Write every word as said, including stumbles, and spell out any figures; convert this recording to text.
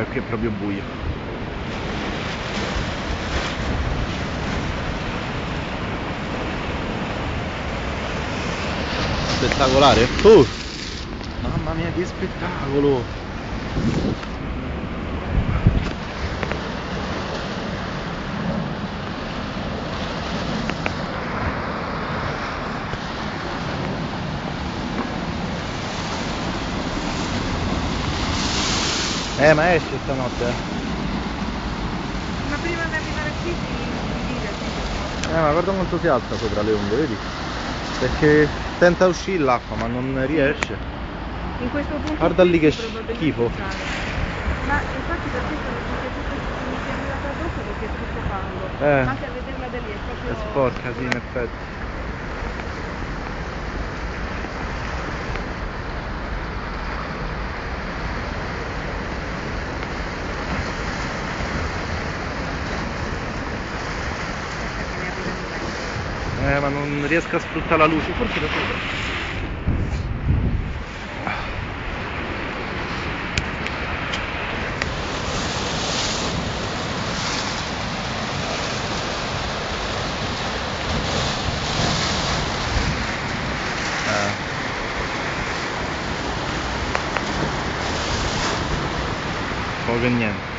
eh, qui è proprio buio. Spettacolare. Oh! Mamma mia, che spettacolo! Eh, ma esce stanotte, eh. Ma prima di arrivare qui si divide. Eh, ma guarda quanto si alza sopra le onde, vedi? Perché tenta uscire l'acqua, ma non riesce. In questo punto Guarda lì che probabilmente schifo. sale. Ma infatti per questo mi è arrivata addosso perché è tutto fango. Eh. Anche a vederla da lì è proprio... È sporca, sì, in effetti. Eh, ma non riesco a sfruttare la luce, forse da sopra. Poco e niente.